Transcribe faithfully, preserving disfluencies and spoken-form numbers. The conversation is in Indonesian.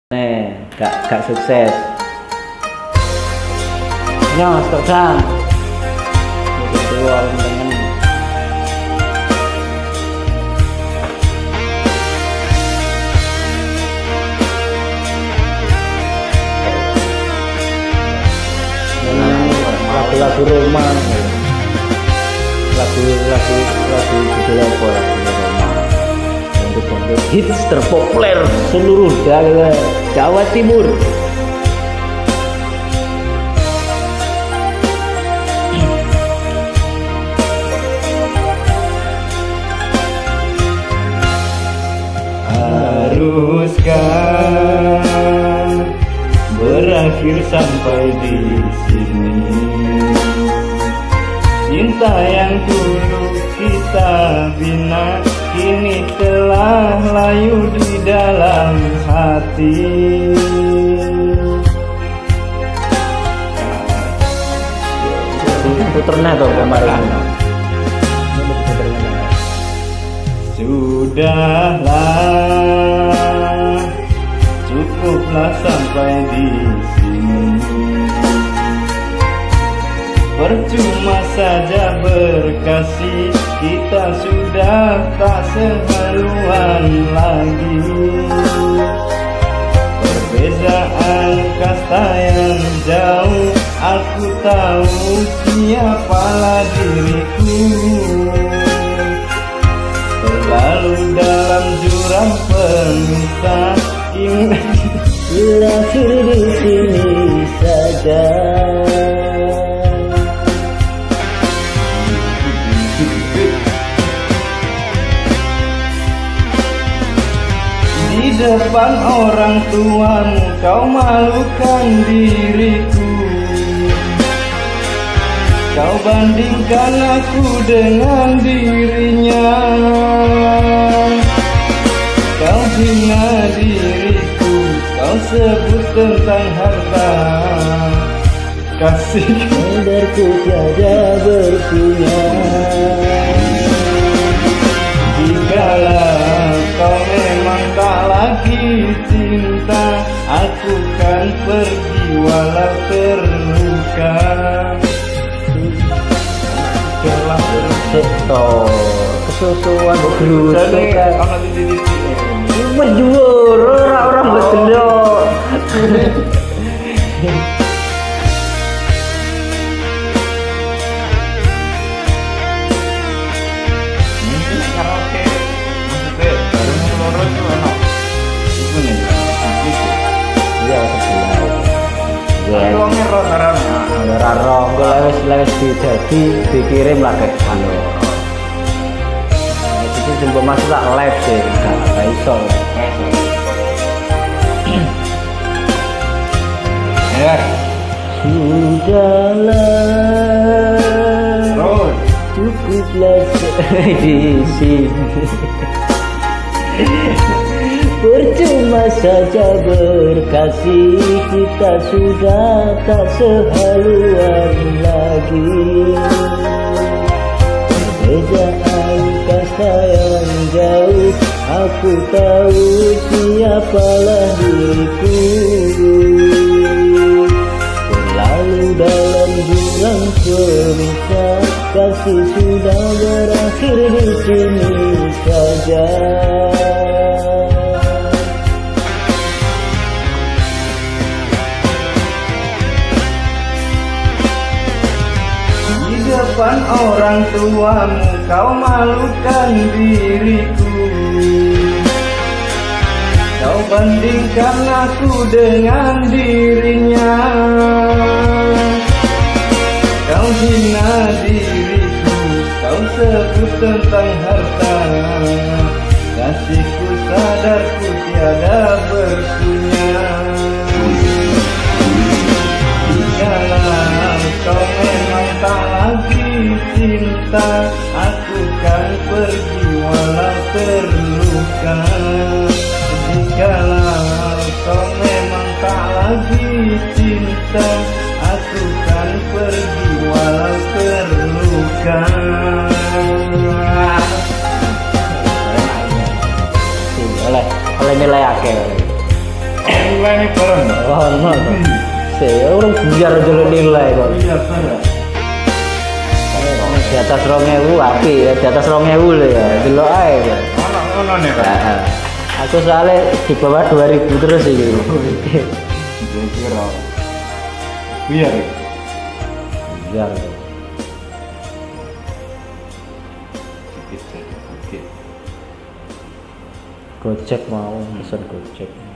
Nih, gak gak sukses. Nyos kok Sang. Dua temen. Lagu-lagu Roma, lagu-lagu lagu judul apa lagu Roma, untuk hits terpopuler seluruh daerah Jawa Timur. Haruskah berakhir sampai di sini? Cinta yang dulu kita bina kini telah layu di dalam hati. Puternya tuh kemarin. Sudahlah, cukuplah sampai di sini. Percuma saja berkasih, kita sudah tak sehaluan lagi. Perbezaan kasta yang jauh, aku tahu siapalah diriku. Terlalu dalam jurang pemisah, berakhir di sini saja. Di depan orang tuamu kau malukan diriku. Kau bandingkan aku dengan dirinya. Kau hina diriku, kau sebut tentang harta kasih. Sadarku tiada berpunya. Jikalau kau memang tak lagi cinta, aku kan pergi walau terluka. Kelah Sektor kesusuan guru kan ana titik-titik. Berjuur orang-orang berdelok. Raro, gue lewes-lewes jadi dikirim lah ke anu. Itu jemput masuk tak live sih, gak iso. Ya. Sudahlah, cukuplah di sini. Percuma saja berkasih, kita sudah tak sehaluan lagi. Perbedaan kasta yang jauh, aku tahu siapalah diriku. Terlalu dalam jurang pemisah, kasih sudah berakhir di sini saja. Depan orang tuamu kau malukan diriku. Kau bandingkan aku dengan dirinya. Kau hina diriku, kau sebut tentang harta kasihku, sadarku tiada berpunya. Jikalau kau memang tak lagi cinta, aku kan pergi walau terluka. Jikalau kau memang tak lagi cinta, aku kan pergi walau terluka. Oleh oleh nilai akhir. nilai bareng. Oh, no. Saya orang biar dulu nilai kok. Iya, saya. Di atas rong ewu api ya, di atas rong ewu lho ya. Delok ae ya. Anak ngono nih, Pak. Heeh. Aku soalnya di bawah dua ribu terus iki. Kira. Biar. Biar. Gojek mau pesen Gojek.